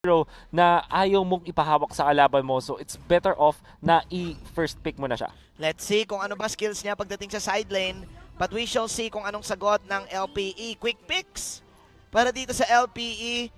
hero na ayaw mong ipahawak sa kalaban mo. So it's better off na i-first pick mo na siya. Let's see kung ano ba skills niya pagdating sa side lane. But we shall see kung anong sagot ng LPE. Quick picks para dito sa LPE.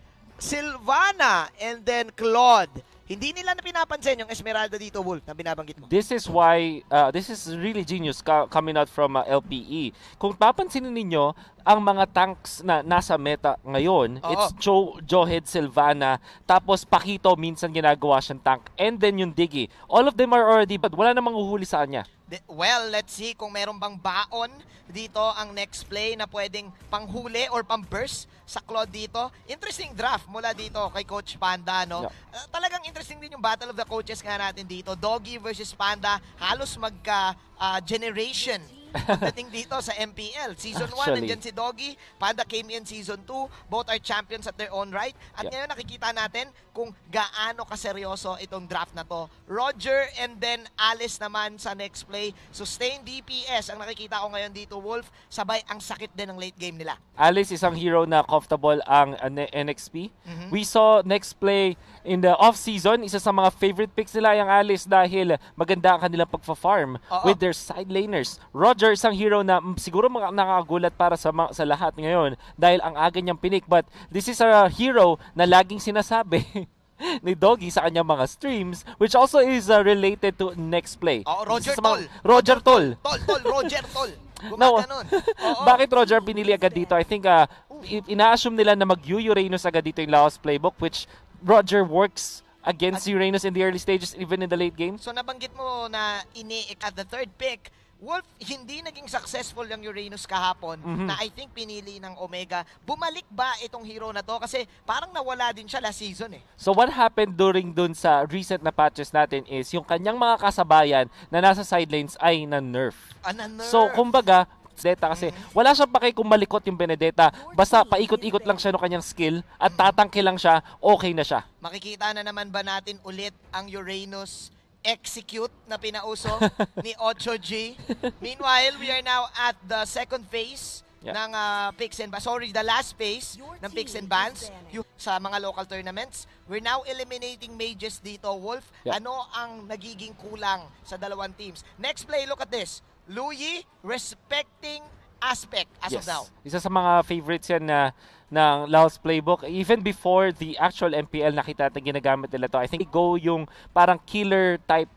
Sylvana and then Claude. Hindi nila na pinapansin yung Esmeralda dito, Wolf, na binabanggit mo. This is why, this is really genius coming out from LPE. Kung papansinin ninyo, ang mga tanks na nasa meta ngayon, it's Johed, Sylvana, tapos Pakito, minsan ginagawa siyang tank, and then yung Diggy. All of them are already, but wala namang uhuli sa kanya. Well, let's see kung meron bang baon dito ang next play na pwedeng panghuli or pang-burst sa Claude dito. Interesting draft mula dito kay Coach Panda, no? Yeah. Talagang interesting din yung Battle of the Coaches nga natin dito. Doggy versus Panda, halos magka-generation pagdating dito sa MPL. Season 1, nandyan si Doggy. Panda came in Season 2. Both are champions at their own right. At ngayon nakikita natin kung gaano kaseryoso itong draft na to. Roger and then Alice naman sa next play. Sustained DPS ang nakikita ko ngayon dito, Wolf. Sabay ang sakit din ng late game nila. Alice isang hero na comfortable ang NXP. We saw next play in the off-season. Isa sa mga favorite picks nila yung Alice dahil maganda ang kanilang pagfa-farm with their side laners. Roger, isang hero na siguro nakakagulat para sa lahat ngayon dahil ang aga niyang pinik. But this is a hero na laging sinasabi ni Doggy sa kanyang mga streams, which also is related to next play. Roger Tol. Roger Tol. Roger Tol. No, bakit Roger pinili agad dito? I think ina-assume nila na mag-Uranus agad dito yung Laos playbook, which Roger works against Uranus in the early stages, even in the late game. So nabanggit mo na at the third pick, Wolf, hindi naging successful yung Uranus kahapon na I think pinili ng Omega. Bumalik ba itong hero na to? Kasi parang nawala din siya last season eh. So what happened during dun sa recent na patches natin is yung kanyang mga kasabayan na nasa sidelines ay na-nerf. Na-nerf. So kumbaga, Benedetta kasi wala siyang pake kung malikot yung Benedetta. Basta paikot-ikot lang siya no kanyang skill at tatangke lang siya, okay na siya. Makikita na naman ba natin ulit ang Uranus execute na pinauso ni 8G. Meanwhile, we are now at the second phase ng picks and bans. Sorry, the last phase ng picks and bans sa mga local tournaments. We're now eliminating mages dito, Wolf. Ano ang nagiging kulang sa dalawang teams? Next play, look at this. Louie respecting Aspect as of now. Isa sa mga favorites yan na ng Laos playbook. Even before the actual MPL, nakita natin ginagamit nila to. I think go yung parang killer type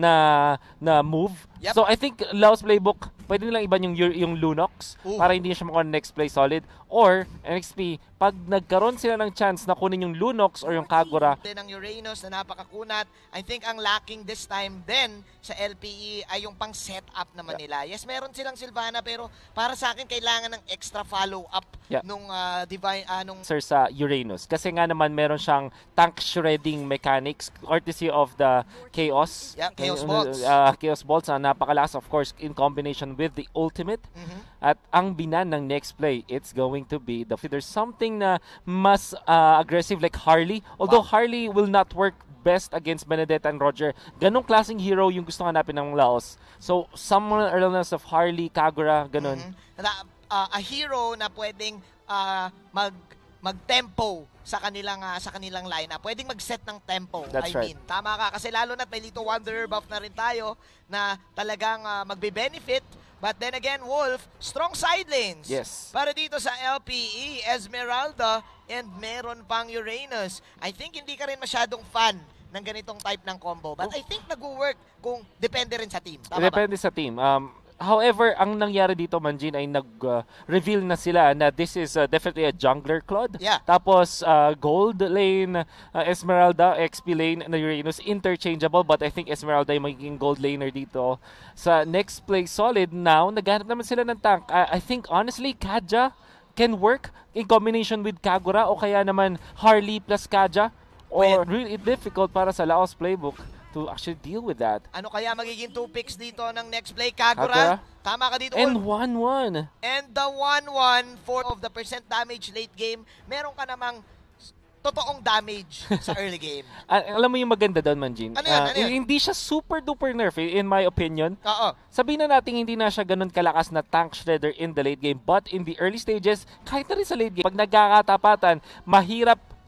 na move. So I think Laos playbook, pwede nilang iban yung Lunox para hindi siya makuha next play solid. Or NXP, pag nagkaroon sila ng chance na kunin yung Lunox or yung Kagura. Din ang Uranus na napakakunat. I think ang lacking this time din sa LPE ay yung pang setup naman nila. Yes, meron silang Sylvana pero para sa akin kailangan ng extra follow-up nung Sir sa Uranus. Kasi nga naman meron siyang tank shredding mechanics courtesy of the Chaos. Chaos Bolts. Chaos Bolts na napakalakas of course in combination with the ultimate. At ang binan ng next play, it's going to be there's something na mas aggressive like Harley. Although Harley will not work best against Benedetta and Roger. Ganong klaseng hero yung gusto hanapin ng Laos. So, someone earliness of Harley, Kagura, ganon. A hero na pwedeng mag-tempo sa kanilang lineup. Pwedeng mag-set ng tempo. Tama ka. Kasi lalo na't may Little Wanderer buff na rin tayo na talagang magbe-benefit. But then again, Wolf, strong side lanes. Yes. Para dito sa LPE, Esmeralda, and meron pang Uranus. I think hindi ka rin masyadong fan ng ganitong type ng combo. But I think nag-work kung depende rin sa team. Tama depende sa team. However, ang nangyari dito, Manjin, ay nag-reveal na sila na this is definitely a jungler Claude. Tapos, gold lane, Esmeralda, XP lane, na Uranus, interchangeable. But I think Esmeralda yung magiging gold laner dito. Sa next play, solid. Now, naghanap naman sila ng tank. I think, honestly, Kaja can work in combination with Kagura o kaya naman Harley plus Kaja. Or really difficult para sa Laos playbook to actually deal with that. Ano kaya magiging 2 picks dito ng next play? Kagura? Tama ka dito. And 1-1. And the 1-1 for of the percent damage late game. Meron ka namang totoong damage sa early game. Alam mo yung maganda doon, Manjin? Ano yun? Hindi siya super duper nerf in my opinion. Oo. Sabihin na natin hindi na siya ganun kalakas na tank shredder in the late game. But in the early stages, kahit na rin sa late game, pag nagkakatapatan, mahirap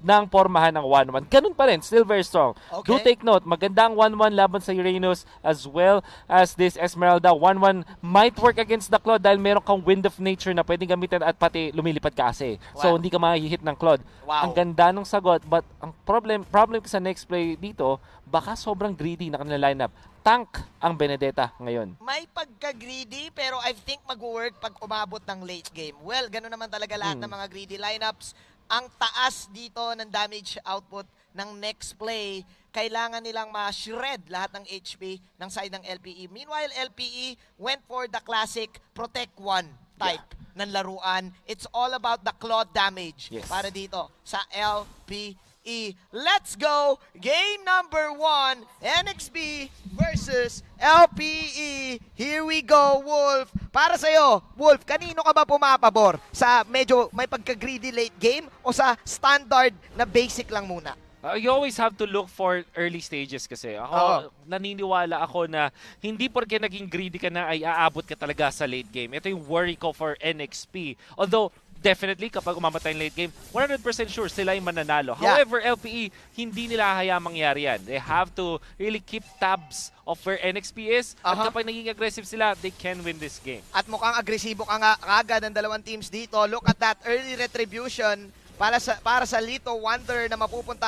ng pormahan ng 1-1. Ganun pa rin, still very strong. Okay. Do take note, magandang 1-1 laban sa Uranus as well as this Esmeralda. 1-1 might work against the Claude dahil meron kang Wind of Nature na pwedeng gamitin at pati lumilipad ka kasi. So hindi ka makahihit ng Claude. Ang ganda ng sagot, but ang problem ko sa next play dito, baka sobrang greedy na kanila lineup. Tank ang Benedetta ngayon. May pagka-greedy pero I think mag-work pag umabot ng late game. Well, gano'n naman talaga lahat ng mga greedy lineups. Ang taas dito ng damage output ng next play, kailangan nilang ma-shred lahat ng HP ng side ng LPE. Meanwhile, LPE went for the classic Protect 1 type ng laruan. It's all about the Claude damage para dito sa LPE. Let's go! Game number 1, NXP versus LPE. Here we go, Wolf. Para sa'yo, Wolf, kanino ka ba pumapabor? Sa medyo may pagka-greedy late game o sa standard na basic lang muna? You always have to look for early stages kasi. Ako, naniniwala ako na hindi porke naging greedy ka na ay aabot ka talaga sa late game. Ito yung worry ko for NXP. Although, definitely, kapag umamatay yung late game, 100% sure sila yung mananalo. However, LPE, hindi nila hayaan mangyari yan. They have to really keep tabs of where NXP is. At kapag naging aggressive sila, they can win this game. At mukhang agresibo ka nga agad ng dalawang teams dito. Look at that early retribution para sa Lito Wonder na mapupunta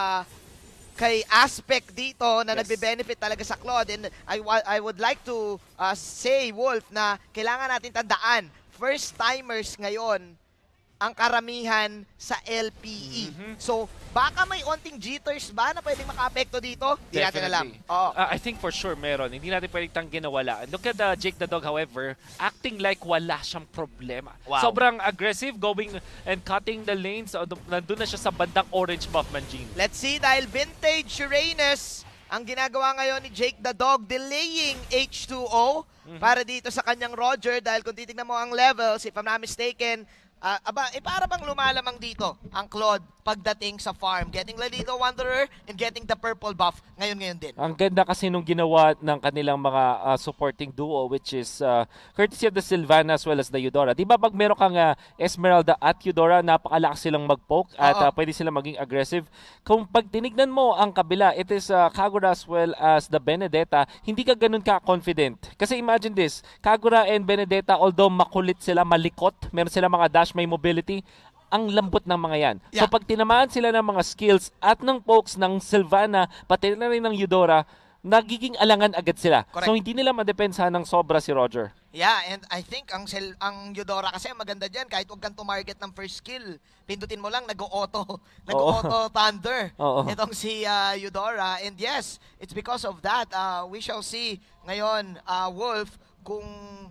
kay Aspect dito na nagbe-benefit talaga sa Claude. And I would like to say, Wolf, na kailangan natin tandaan, first-timers ngayon ang karamihan sa LPE. So, baka may onting jitters ba na pwedeng maka-apekto dito? Hindi natin alam. I think for sure meron. Hindi natin pwedeng tanggihan na wala. Look at Jake the Dog, however, acting like wala siyang problema. Sobrang aggressive, going and cutting the lanes. Nandun na siya sa bandang orange buff, Manjin. Let's see, dahil Vintage Uranus ang ginagawa ngayon ni Jake the Dog, delaying H2O para dito sa kanyang Roger. Dahil kung titignan mo ang levels, if I'm not mistaken, para bang lumalamang dito ang Claude pagdating sa farm. Getting Lalito Wanderer and getting the purple buff ngayon din. Ang ganda kasi nung ginawa ng kanilang mga supporting duo, which is courtesy of the Sylvana as well as the Eudora. Di ba pag meron kang Esmeralda at Eudora, napakalakas silang mag-poke at pwede silang maging aggressive. Kung pag tinignan mo ang kabila, it is Kagura as well as the Benedetta, hindi ka ganun ka-confident. Kasi imagine this, Kagura and Benedetta, although makulit sila, malikot, meron sila mga dash, may mobility, ang lambot ng mga yan. So pag tinamaan sila ng mga skills at ng pokes ng Sylvana, pati na rin ng Eudora, nagiging alangan agad sila. Correct. So hindi nila madepensahan ng sobra si Roger. Yeah, and I think ang Eudora kasi maganda dyan, kahit huwag kang tumarget ng first skill, pindutin mo lang, nag-auto thunder. Itong si Eudora. And yes, it's because of that. We shall see ngayon, Wolf, kung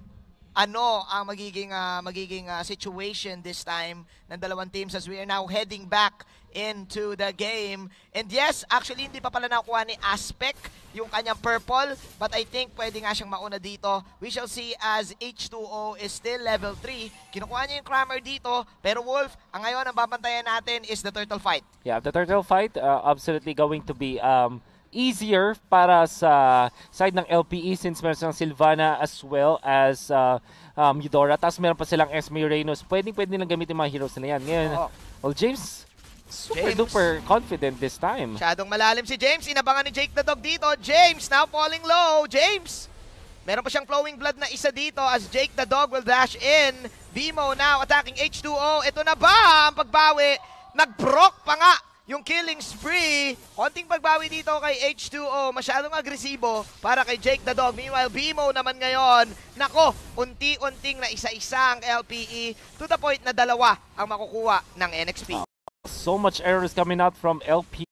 ano ang magiging situation this time ng dalawang teams as we are now heading back into the game. And yes, actually hindi pa pala nakuha ni Aspect yung kanyang purple, but I think pwede nga siyang mauna dito. We shall see as H2O is still level 3. Kinukuha niya yung Crammer dito, pero Wolf, ang ngayon ang babantayan natin is the turtle fight. Yeah, the turtle fight absolutely going to be easier para sa side ng LPE since meron silang Sylvana as well as Eudora. Tapos meron pa silang Esme Uranus. Pwede nilang gamitin mga heroes nila yan. Ngayon, well, James, super duper confident this time. Masyadong malalim si James. Inabangan ni Jake the Dog dito. James now falling low. James! Meron pa siyang flowing blood na isa dito as Jake the Dog will dash in. Bimo now attacking H2O. Ito na ba ang pagbawi? Nag-proc pa nga yung killing spree. Konting pagbawi dito kay H2O. Masyadong agresibo para kay Jake the Dog. Meanwhile, Bimo naman ngayon, nako, unti-unting na isa-isa ang LPE to the point na dalawa ang makukuha ng NXP. So much errors coming out from LPE.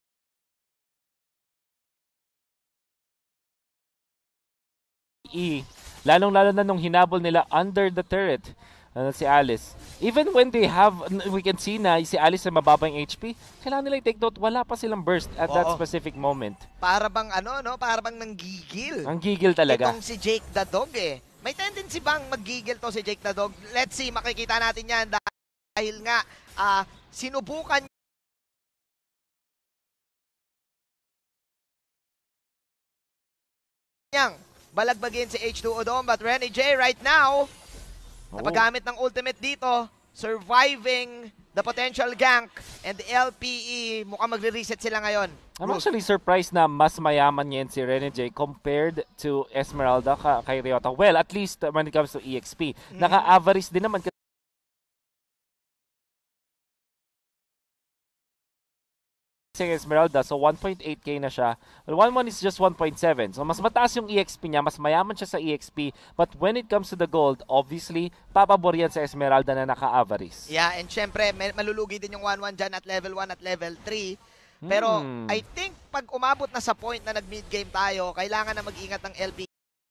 Lalong-lalo na nung hinabol nila under the turret. Si Alice. Even when they have, we can see na si Alice ay mababa yung HP, kailangan nila i-take note, wala pa silang burst at that specific moment. Para bang para bang nanggigil. Ang gigil talaga. Itong si Jake the Dog eh. May tendency bang maggigil to si Jake the Dog? Let's see, makikita natin yan dahil nga sinubukan niyang balagbagin si H2O doon, but Renny J right now napagamit ng ultimate dito, surviving the potential gank, and the LPE, mukhang magre-reset sila ngayon. I'm actually surprised na mas mayaman yan si Renegade compared to Esmeralda kay Ryota. Well, at least when it comes to EXP. Naka-average din naman Esmeralda, so 1.8k na siya. Well, 1-1 is just 1.7. So mas mataas yung EXP niya, mas mayaman siya sa EXP. But when it comes to the gold, obviously, papabor yan sa Esmeralda na naka-average. Yeah, and syempre, malulugi din yung 1-1 dyan at level 1 at level 3. Pero I think pag umabot na sa point na nag-mid game tayo, kailangan na mag-ingat ng LP.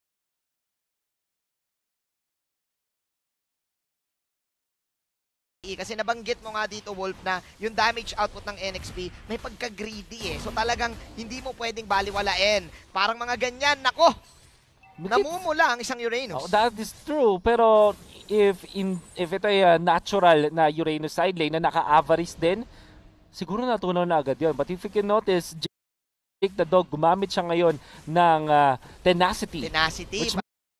Kasi nabanggit mo nga dito, Wolf, na yung damage output ng NXP may pagka-greedy eh. So talagang hindi mo pwedeng baliwalain. Parang mga ganyan, nako! Namumula ang isang Uranus. Oh, that is true, pero if ito ay natural na Uranus side lane na naka-average din, siguro natunaw na agad yun. But if you can notice, Jake the Dog, gumamit siya ngayon ng Tenacity. Tenacity.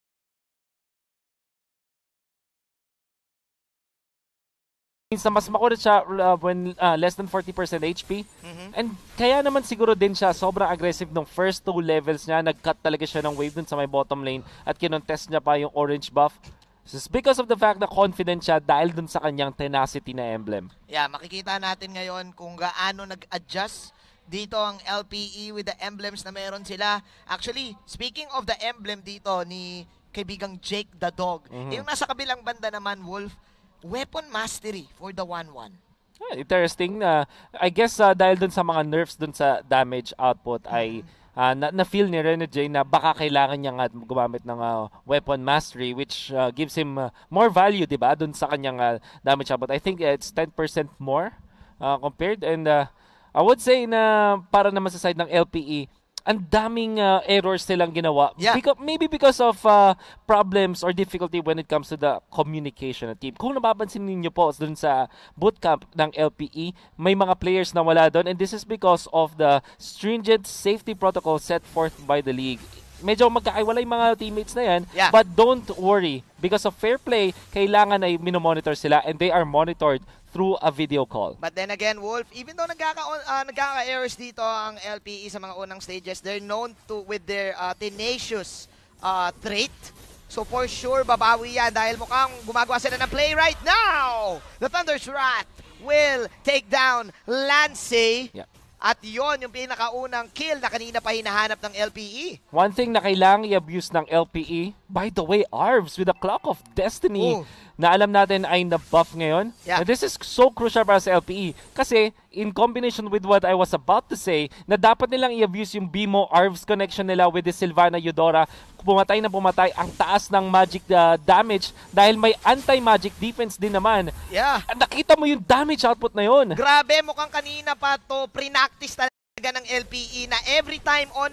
Means na mas makulit siya when less than 40% HP. And kaya naman siguro din siya sobrang aggressive nung first 2 levels niya. Nag-cut talaga siya ng wave dun sa may bottom lane at kinontest niya pa yung orange buff. This is because of the fact na confident siya dahil dun sa kanyang Tenacity na emblem. Yeah, makikita natin ngayon kung gaano nag-adjust dito ang LPE with the emblems na meron sila. Actually, speaking of the emblem dito ni kaibigang Jake the Dog, yung nasa kabilang banda naman, Wolf, weapon mastery for the 1-1. Interesting. I guess dahil dun sa mga nerfs dun sa damage output ay na-feel ni Renegade na baka kailangan niya nga gumamit ng weapon mastery which gives him more value, diba? Dun sa kanyang damage output. I think it's 10% more compared. And I would say na para naman sa side ng LPE, ang daming errors silang ginawa. Yeah. Maybe because of problems or difficulty when it comes to the communication ng team. Kung napapansin niyo po dun sa bootcamp ng LPE, may mga players na wala doon, and this is because of the stringent safety protocol set forth by the league. Medyo magkakaiwala yung mga teammates na yan, but don't worry. Because of fair play, kailangan ay minomonitor sila, and they are monitored through a video call. But then again, Wolf, even though nagkaka-errors dito ang LPE sa mga unang stages, they're known with their tenacious trait. So for sure, babawi yan dahil mukhang gumagawa sila ng play right now. The Thunder's Wrath will take down Lancey. Yeah. At yon yung pinakaunang kill na kanina pa hinahanap ng LPE. One thing na kailangang i-abuse ng LPE, by the way, Arvs with the Clock of Destiny na alam natin ay na-buff ngayon. Yeah. And this is so crucial para sa LPE kasi in combination with what I was about to say, na dapat nilang i-abuse yung BMO Arvs connection nila with the Sylvana Eudora. Pumatay na pumatay, ang taas ng magic damage dahil may anti-magic defense din naman. Yeah. Nakita mo yung damage output na yun. Grabe, mukhang kanina pa to pre-practice talaga ng LPE na every time on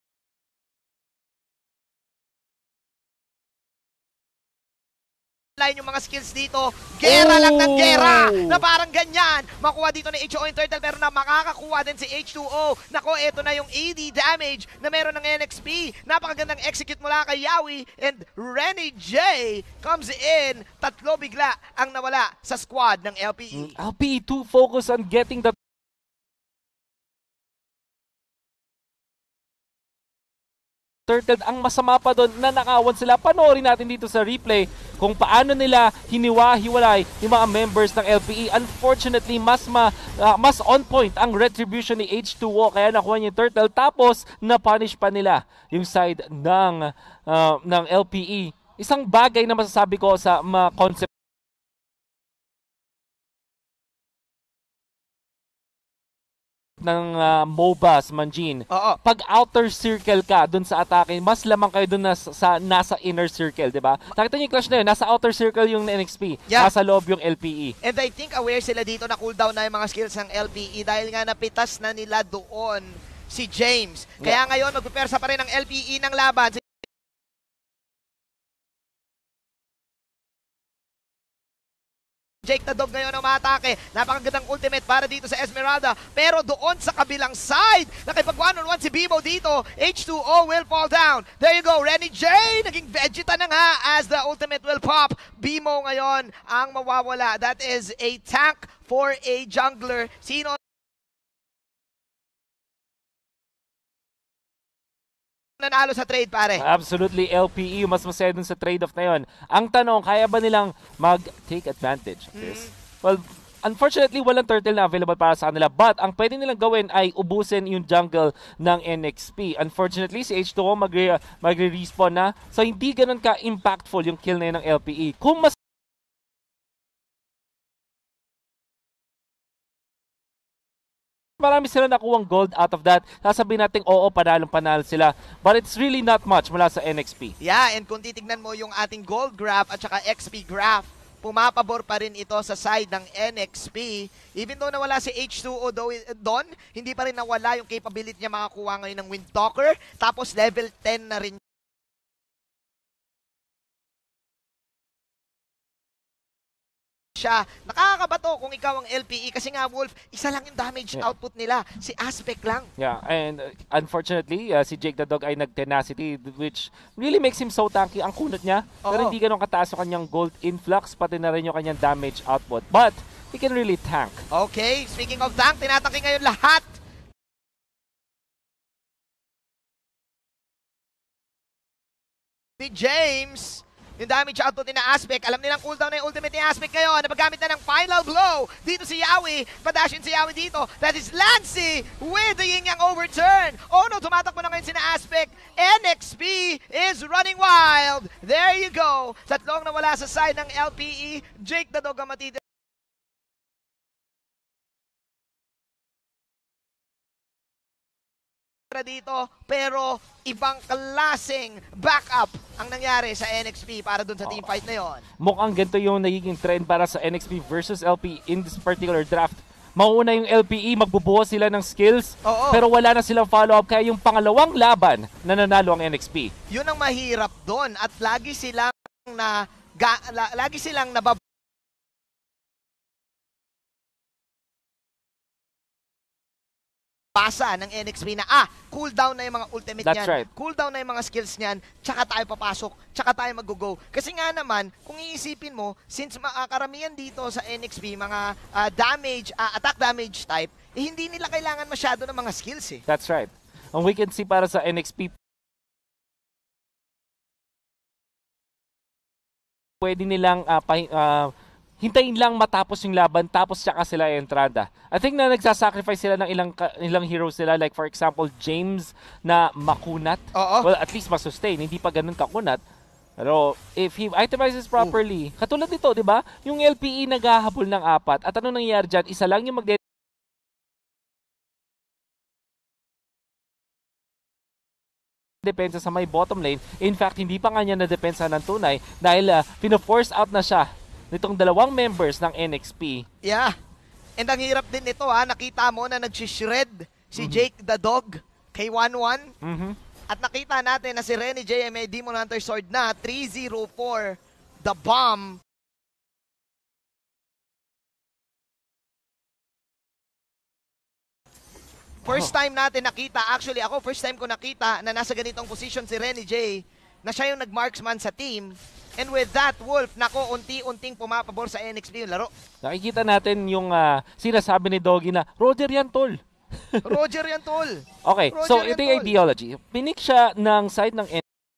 yung mga skills dito, gera lang ng gera na parang ganyan. Makuha dito ni H2O yung turtle pero na makakakuha din si H2O. Nako, eto na yung AD damage na meron ng NXP. Napakagandang execute mula kay Yawi and Renegade comes in. Tatlo bigla ang nawala sa squad ng LPE. LPE too focused on getting the turtle. Ang masama pa doon na nakawan sila. Panoorin natin dito sa replay kung paano nila hiniwa-hiwalay yung mga members ng LPE. Unfortunately, mas on point ang retribution ni H2O kaya nakuha niya yung turtle. Tapos, na-punish pa nila yung side ng LPE. Isang bagay na masasabi ko sa mga concept ng MOBAs, Manjin. Pag outer circle ka dun sa atake, mas lamang kayo dun nasa inner circle, di ba? Nakita niyo yung clash na yun, nasa outer circle yung NXP, nasa loob yung LPE. And I think aware sila dito na cooldown na yung mga skills ng LPE dahil nga napitas na nila doon si James. Kaya ngayon, magpipersa pa rin ang LPE ng laban. Jake the Dog ngayon ang maatake. Napakagandang ultimate para dito sa Esmeralda. Pero doon sa kabilang side, nakipag 1-on-1 si Bimo dito. H2O will fall down. There you go, Renny J. Naging Vegeta na nga as the ultimate will pop. Bimo ngayon ang mawawala. That is a tank for a jungler. Sino nanalo sa trade, pare? Absolutely, LPE mas masaya dun sa trade-off na yun. Ang tanong, kaya ba nilang mag-take advantage of this? Well, unfortunately, walang turtle na available para sa kanila. But ang pwede nilang gawin ay ubusin yung jungle ng NXP. Unfortunately, si H2O magre-respawn na. So, hindi ganun ka-impactful yung kill na yun ng LPE. Kung mas marami sila nakuwang gold out of that, sasabihin natin, oo, panalo sila. But it's really not much mula sa NXP. Yeah, and kung titignan mo yung ating gold graph at saka XP graph, pumapabor pa rin ito sa side ng NXP. Even though nawala si H2O doon, hindi pa rin nawala yung capability niya makakuha ngayon ng Windtalker. Tapos level 10 na rin siya. Nakakabato kung ikaw ang LPE kasi nga, Wolf, isa lang yung damage output nila. Si Aspect lang. Yeah, and unfortunately, si Jake the Dog ay nag-tenacity, which really makes him so tanky. Ang kunot niya, pero hindi ganun kataas yung kanyang gold influx, pati na rin yung kanyang damage output. But, he can really tank. Okay, speaking of tank, tinatangki ngayon lahat. Ni James, yung damage output ni na Aspect, alam nilang cooldown na yung ultimate ni Aspect ngayon. Napagamit na ng final blow. Dito si Yawi. Padashin si Yawi dito. That is Lancy with the yin-yang overturn. Oh no, tumatakbo na ngayon si na Aspect. NXP is running wild. There you go. Tatlong nawala sa side ng LPE. Jake the Dog ang matitira dito, pero ibang klaseng backup ang nangyari sa NXP para dun sa team fight na yon. Mukhang ganito yung nagiging trend para sa NXP versus LPE in this particular draft. Mauuna yung LPE, magbubuhos sila ng skills, pero wala na silang follow-up, kaya yung pangalawang laban na nanalo ang NXP. Yun ang mahirap doon at lagi silang basa ng NXP na cooldown na yung mga ultimate niyan, right. Cooldown na yung mga skills niyan, tsaka tayo papasok, tsaka tayo mag-go. Kasi nga naman, kung iisipin mo, since karamihan dito sa NXP, mga attack damage type, hindi nila kailangan masyado ng mga skills eh. That's right. And we can see para sa NXP, pwede nilang hintayin lang matapos yung laban, tapos tsaka sila entrada. I think na nagsasacrifice sila ng ilang heroes sila, like for example, James na makunat. Well, at least masustain, hindi pa ganun kakunat. Pero if he itemizes properly, katulad nito, di ba? Yung LPE naghahabol ng 4, at ano nangyayari dyan? Isa lang yung depensa sa may bottom lane. In fact, hindi pa nga niya na-depensa ng tunay dahil pino-force out na siya nitong dalawang members ng NXP. Yeah. And ang hirap din nito nakita mo na nag-shred si Jake the Dog kay 1-1. At nakita natin na si Renny J may Demon Hunter Sword na 304 the bomb. First time natin nakita, actually ako first time ko nakita na nasa ganitong position si Renny J, na siya yung nag-marksman sa team. And with that, Wolf, nako, unti-unting pumapabor sa NXP yung laro. Nakikita natin yung sinasabi ni Doggy na, Roger yan, tol. Roger yan, tol. Okay, Roger so ito yung ideology. Pinik siya ng side ng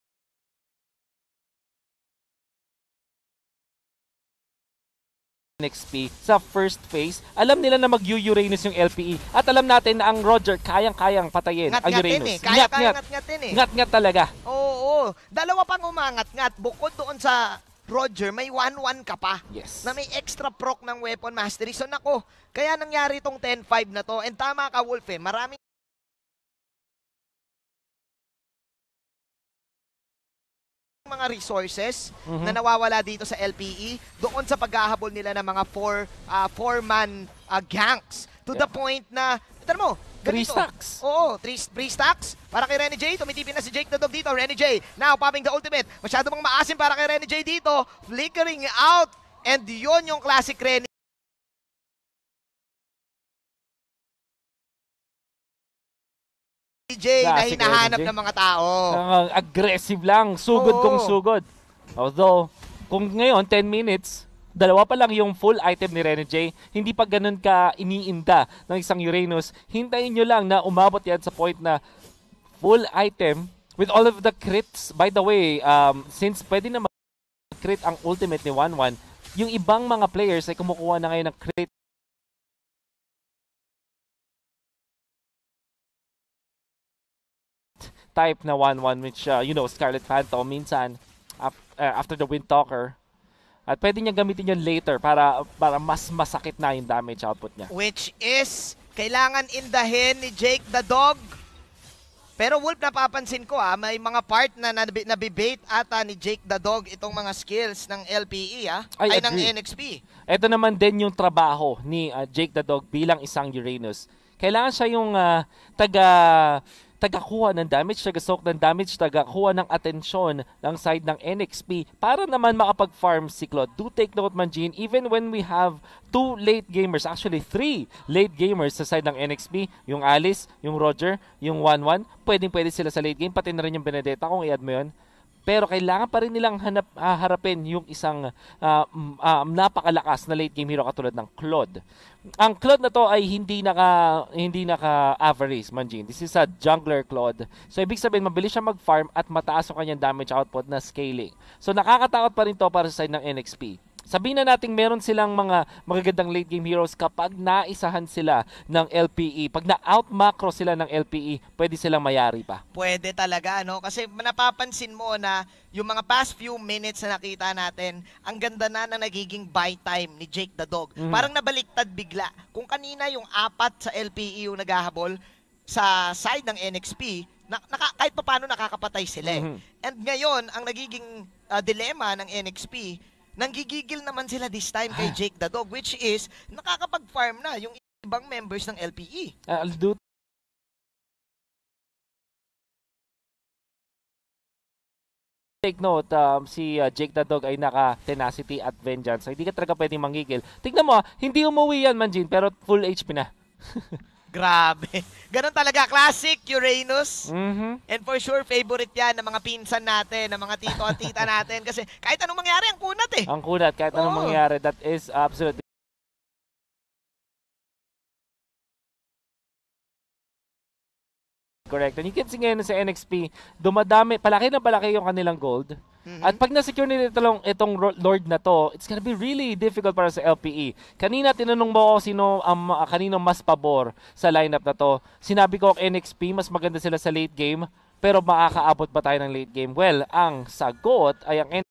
NXP sa first phase. Alam nila na mag-Uranus yung LPE. At alam natin na ang Roger kayang-kayang patayin ang Uranus. Kaya-ngat-ngatin eh. Ngat-ngat talaga. Oo. Dalawa pang umangat-ngat. Bukod doon sa Roger, may 1-1 ka pa. Yes. Na may extra proc ng weapon mastery. So nako, kaya nangyari itong 10-5 na to. And tama ka, Wolf maraming mga resources na nawawala dito sa LPE doon sa paghahabol nila ng mga four-man ganks to the point na, ito mo, 3 stacks. Oo, 3 stacks para kay Renny J. Tumitipin na si Jake the Dog dito. Renny J now popping the ultimate. Masyado bang maasim para kay Renny J dito. Flickering out And yun yung classic Renny J na hinahanap ng mga tao. Aggressive lang, sugod kung sugod. Although, kung ngayon 10 minutes, dalawa pa lang yung full item ni Rene J, hindi pa ganun ka iniinda ng isang Uranus. Hintayin nyo lang na umabot yan sa point na full item with all of the crits. By the way, since pwede na mag-crit ang ultimate ni 1-1, yung ibang mga players ay kumukuha na ngayon ng crit type na 1-1, which, Scarlet Phantom, minsan, after the Windtalker. At pwede niya gamitin yun later para mas masakit na yung damage output niya. Which is, kailangan indahin ni Jake the Dog. Pero Wolf, napapansin ko may mga part na nabibait ata ni Jake the Dog itong mga skills ng LPE ay ng NXP. Ito naman din yung trabaho ni Jake the Dog bilang isang Uranus. Kailangan siya yung tagakuha ng damage, taga-soak ng damage, tagakuha ng atensyon ng side ng NXP para naman makapag-farm si Claude. Do take note, Manjin, even when we have 2 late gamers, actually 3 late gamers sa side ng NXP, yung Alice, yung Roger, yung 1-1, pwede sila sa late game, pati na rin yung Benedetta kung i-add mo yun. Pero kailangan pa rin nilang harapin yung isang napakalakas na late game hero katulad ng Claude. Ang Claude na to ay hindi naka-average, Manjin. This is a jungler Claude. So ibig sabihin, mabilis siya mag-farm at mataas ang kanyang damage output na scaling. So nakakatakot pa rin to para sa side ng NXP. Sabihin na natin meron silang mga magagandang late game heroes kapag naisahan sila ng LPE. Pag na-out-macro sila ng LPE, pwede silang mayari pa. Pwede talaga, no? Kasi napapansin mo na yung mga past few minutes na nakita natin, ang ganda na nagiging buy time ni Jake the Dog. Parang nabaliktad bigla. Kung kanina yung 4 sa LPE yung naghahabol, sa side ng NXP, kahit pa paano nakakapatay sila. And ngayon, ang nagiging dilema ng NXP, nanggigigil naman sila this time kay Jake the Dog, which is nakakapag-farm na yung ibang members ng LPE. Take note, si Jake the Dog ay naka-tenacity at vengeance. So, hindi ka talaga pwedeng manggigil. Tignan mo, hindi umuwi yan, Manjin, pero full HP na. Grabe. Ganon talaga. Classic Uranus. And for sure, favorite yan ng mga pinsan natin, ng mga tito at tita natin. Kasi kahit anong mangyari, ang kunat eh. Ang kunat, kahit anong mangyari. That is absolutely correct. And you can see ngayon sa NXP, dumadami, palaki na palaki yung kanilang gold. At pag na-secure nila itong Lord na to, it's gonna be really difficult para sa LPE. Kanina tinanong mo ako kanino mas pabor sa lineup na to. Sinabi ko ang NXP, mas maganda sila sa late game, pero makakaabot ba tayo ng late game? Well, ang sagot ay ang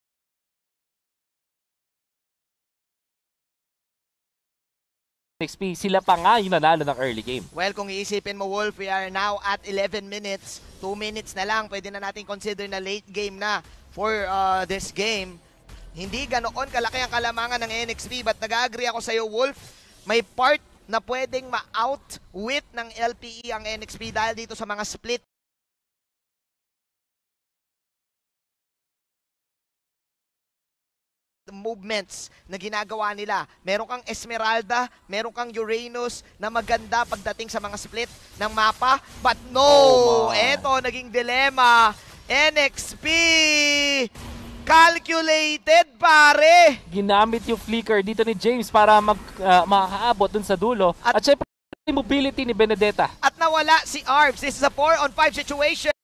NXP, sila pa nga yung nanalo ng early game. Well, kung iisipin mo, Wolf, we are now at 11 minutes. 2 minutes na lang, pwede na natin consider na late game na for this game. Hindi ganoon kalaki ang kalamangan ng NXP, but nag-agree ako sa'yo, Wolf. May part na pwedeng ma-outwit ng LPE ang NXP dahil dito sa mga split movements na ginagawa nila. Meron kang Esmeralda, meron kang Uranus na maganda pagdating sa mga split ng mapa. But no! Eto, naging dilema. NXP! Calculated, pare! Ginamit yung flicker dito ni James para makakaabot dun sa dulo. At syempre, mobility ni Benedetta. At nawala si Arbs. This is a 4-on-5 situation.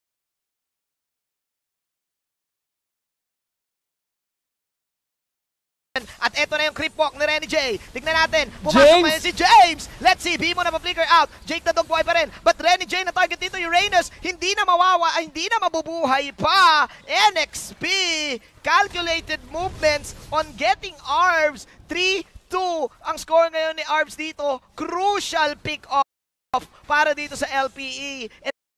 At eto na yung creep walk ni Renny J. Tignan natin. Pumasok pa yun si James. Let's see. Bimo na pa-flicker out. Jake the Dog buhay pa rin. But Renny J na target dito. Uranus. Hindi na hindi na mabubuhay pa. NXP. Calculated movements on getting Arbs. 3-2. Ang score ngayon ni Arbs dito. Crucial pick off para dito sa LPE.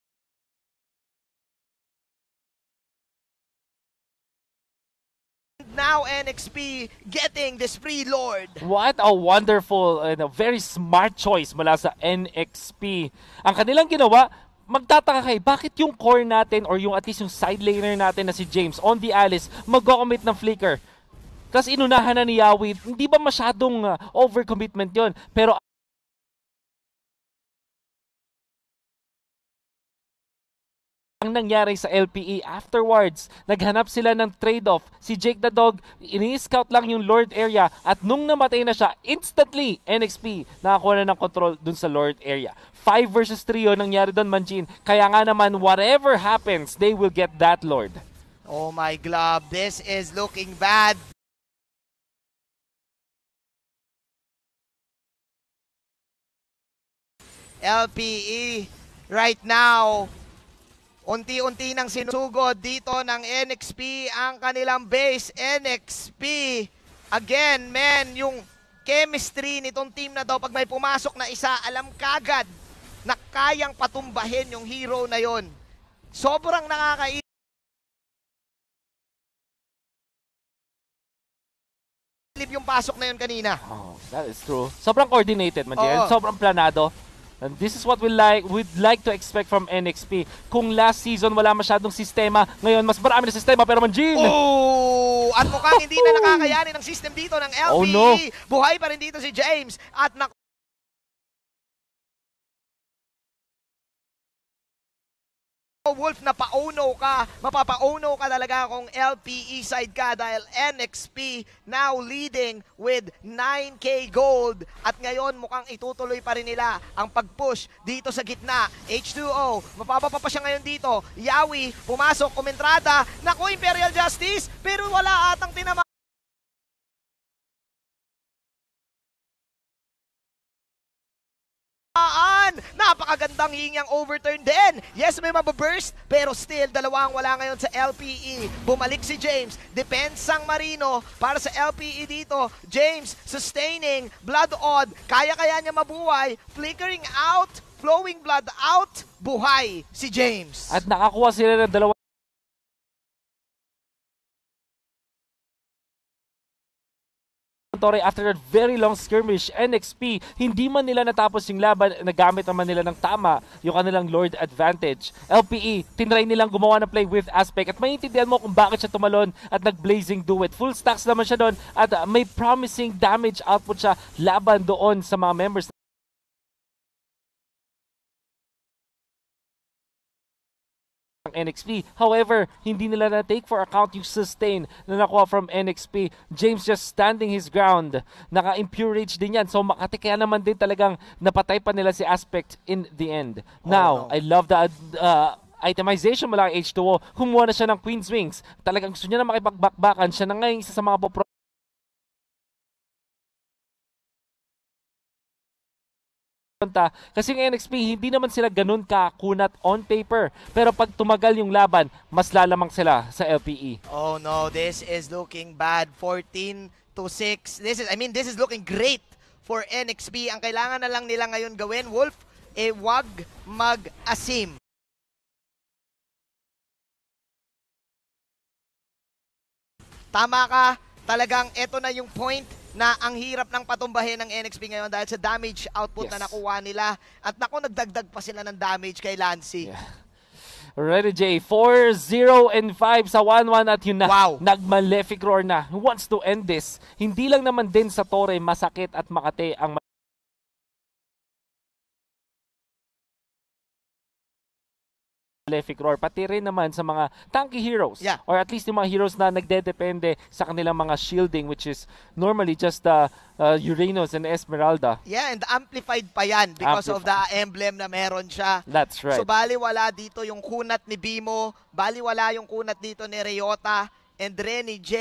Now NXP getting this free Lord. What a wonderful and a very smart choice mula sa NXP. Ang kanilang ginawa, magtataka kayo, bakit yung core natin or yung at least yung side laner natin na si James on the Alice mag-commit ng flicker? Kasi inunahan na ni Yawi, hindi ba masyadong overcommitment yon? Pero ang nangyari sa LPE afterwards, naghanap sila ng trade-off. Si Jake the Dog, ini-scout lang yung Lord area at nung namatay na siya, instantly NXP nakakuha na ng control dun sa Lord area. 5 versus 3 yun nangyari doon, Manjin. Kaya nga naman, whatever happens, they will get that Lord. Oh my glove, this is looking bad. LPE right now, unti-unti nang sinusugod dito ng NXP ang kanilang base. NXP, again, man, yung chemistry nitong team na daw, pag may pumasok na isa, alam kagad na kayang patumbahin yung hero na yon. Sobrang nakakaisip yung pasok na yun kanina. Oh, that is true. Sobrang coordinated, man. Sobrang planado. And this is what we'd like to expect from NXP. Kung last season wala masyadong sistema, ngayon mas marami na sistema, pero Manjin! Oh! At mukhang hindi na nakakayanin ang system dito ng LPE. Oh, no. Buhay pa rin dito si James. At Wolf, na pauno ka, mapapauno ka talaga kung LPE side ka dahil NXP now leading with 9k gold at ngayon mukhang itutuloy pa rin nila ang pag-push dito sa gitna. H2O, mapapapa pa siya ngayon dito. Yawi, pumasok, kumentrada, naku, Imperial Justice, pero wala atang tinama. Napakagandang hingyang overturn din. Yes, may mababurst, pero still, dalawang wala ngayon sa LPE. Bumalik si James. Depensang Marino para sa LPE dito. James sustaining, blood odd. Kaya-kaya niya mabuhay. Flickering out, flowing blood out. Buhay si James. At nakakuha sila ng dalawa. After a very long skirmish, NXP, hindi man nila natapos yung laban, nagamit naman nila ng tama yung kanilang Lord advantage. LPE, tinry nilang gumawa ng play with Aspect at maintindihan mo kung bakit siya tumalon at nag-blazing duet. Full stacks naman siya doon at may promising damage output siya laban doon sa mga members NXP. However, hindi nila na-take for account yung sustain na nakuha from NXP. James just standing his ground. Naka-impurage din yan. So Makati, kaya naman din talagang napatay pa nila si Aspect in the end. Now, I love the itemization mula kay H2O. Kumuha na siya ng Queen's Wings. Talagang gusto niya na makipagbakbakan. Siya na ngayon isa sa mga kasi ng NXP, hindi naman sila ganun kakunat on paper. Pero pag tumagal yung laban, mas lalamang sila sa LPE. Oh no, this is looking bad. 14-6. This is looking great for NXP. Ang kailangan na lang nila ngayon gawin, Wolf, wag mag-asim. Tama ka, talagang ito na yung point na ang hirap ng patumbahin ng NXP ngayon dahil sa damage output na nakuha nila. At naku, nagdagdag pa sila ng damage kay Lancy. Yeah. Ready, Jay. 4-0-5 sa 1-1 at yun na. Wow. Nag-Malefic Roar na. Who wants to end this? Hindi lang naman din sa Torre masakit at Makati ang Malefic Roar, pati rin naman sa mga tanky heroes. Yeah. Or at least yung mga heroes na nagdedepende sa kanilang mga shielding, which is normally just Uranus and Esmeralda. Yeah, and amplified pa yan because of the emblem na meron siya. That's right. So baliwala dito yung kunat ni Bimo, baliwala yung kunat dito ni Ryota and Renny J.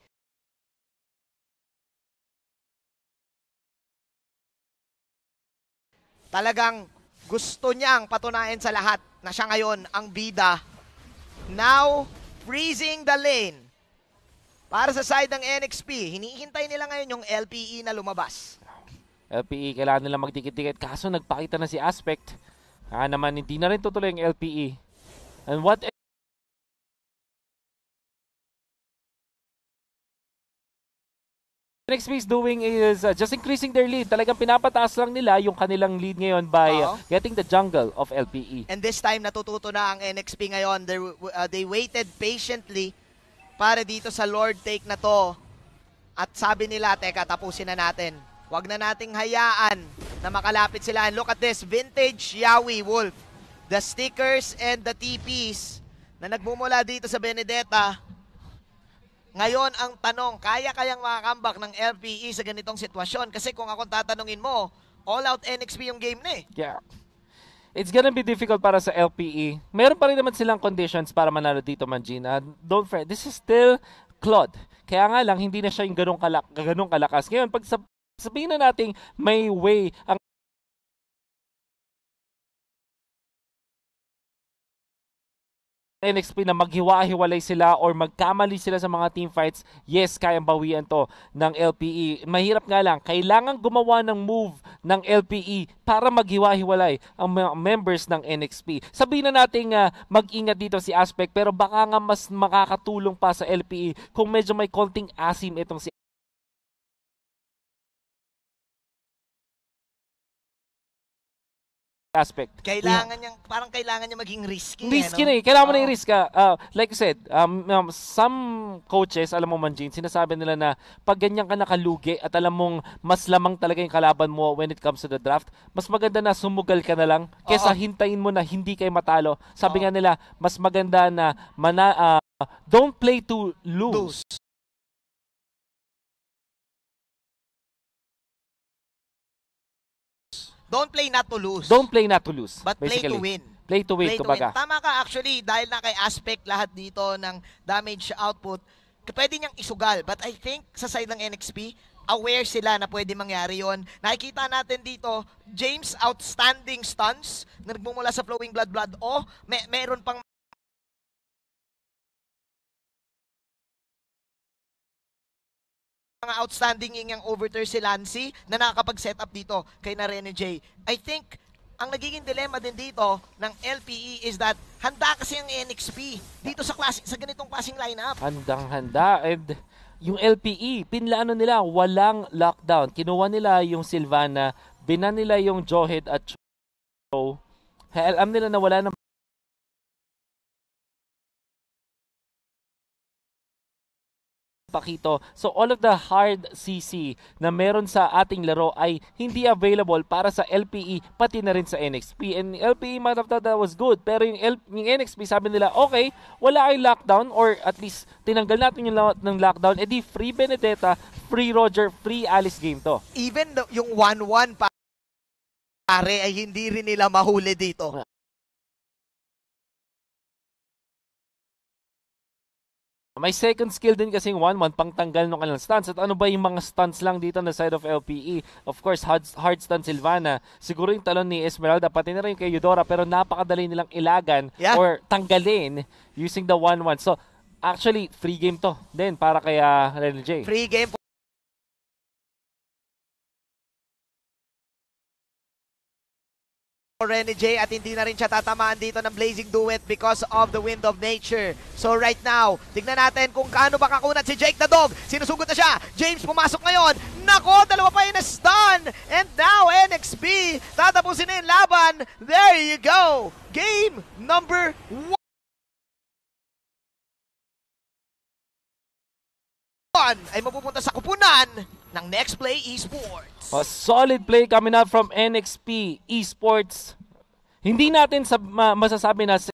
Talagang gusto niyang patunayan sa lahat na siya ngayon ang bida. Now, freezing the lane. Para sa side ng NXP, hinihintay nila ngayon yung LPE na lumabas. LPE, kailangan nila magdikit-dikit. Kaso nagpakita na si Aspect. Naman, hindi na rin tutuloy yung LPE. And what NXP is doing is just increasing their lead. Talagang pinapataas lang nila yung kanilang lead ngayon by getting the jungle of LPE. And this time, natututo na ang NXP ngayon. They waited patiently para dito sa Lord take na to. At sabi nila, teka, tapusin na natin. Huwag na nating hayaan na makalapit sila. And look at this, vintage Yawi Wolf. The stickers and the TPs na nagmumula dito sa Benedetta. Ngayon ang tanong, kaya-kayang makakambak ng LPE sa ganitong sitwasyon? Kasi kung akong tatanungin mo, all-out NXP yung game na eh. Yeah. It's gonna be difficult para sa LPE. Meron pa rin naman silang conditions para manalo dito, Manjin. Don't fret, this is still Claude. Kaya nga lang, hindi na siya yung ganong kalakas. Ngayon, pag sabihin na natin may way ang NXP na maghiwa-hiwalay sila or magkamali sila sa mga team fights, yes, kayang bawian to ng LPE. Mahirap nga lang, kailangan gumawa ng move ng LPE para maghiwa-hiwalay ang mga members ng NXP. Sabihin na natin mag-ingat dito si Aspect, pero baka nga mas makakatulong pa sa LPE kung medyo may konting asim itong si Aspect. Kailangan niyang, parang kailangan niya maging risky. Risky na eh. Kailangan mo na yung risk ka. Like I said, some coaches, alam mo Manjin, sinasabi nila na pag ganyan ka nakalugi at alam mong mas lamang talaga yung kalaban mo when it comes to the draft, mas maganda na sumugal ka na lang kesa hintayin mo na hindi kayo matalo. Sabi nga nila, mas maganda na don't play to lose. Don't play not to lose. Don't play not to lose. But basically. Play to win. Play to win, kumbaga. Tama ka actually, dahil na kay Aspect lahat dito ng damage output, pwede niyang isugal. But I think sa side ng NXP, aware sila na pwede mangyari yon. Nakikita natin dito, James, outstanding stuns na nagmumula sa Flowing Blood. Meron pang mga outstanding yung overturn si Lancy na nakakapag-set up dito kay Narene J. I think ang nagiging dilemma din dito ng LPE is that handa kasi ang NXP dito sa ganitong klaseng lineup. Handang-handa, and yung LPE, pinlaano nila, walang lockdown. Kinuha nila yung Sylvana, binan nila yung Johead at Cho. Alam nila na wala na Pakito. So all of the hard CC na meron sa ating laro ay hindi available para sa LPE pati na rin sa NXP. And LPE might have thought that was good, pero yung NXP sabi nila, okay, wala ay lockdown or at least tinanggal natin yung ng lockdown, edi free Benedetta, free Roger, free Alice game to. Even yung 1-1 pare ay hindi rin nila mahuli dito. May second skill din kasing 1-1 pang tanggal ng kanilang stunts. At ano ba yung mga stunts lang dito na side of LPE? Of course, hard stun Sylvana. Siguro yung talon ni Esmeralda, pati na rin kay Eudora, pero napakadali nilang ilagan or tanggalin using the 1-1. So, actually, free game to din para kay Rene J. Free game Rene J, at hindi na rin siya tatamaan dito ng Blazing Duet because of the Wind of Nature. So right now, tignan natin kung kaano ba kakunat si Jake the Dog. Sinusugod na siya. James pumasok ngayon. Nako, dalawa pa yun na stun. And now NXP, tatapusin na yung laban. There you go. Game number 1 ay mapupunta sa kupunan ng Next Play Esports. A solid play coming up from NXP Esports. Hindi natin masasabi na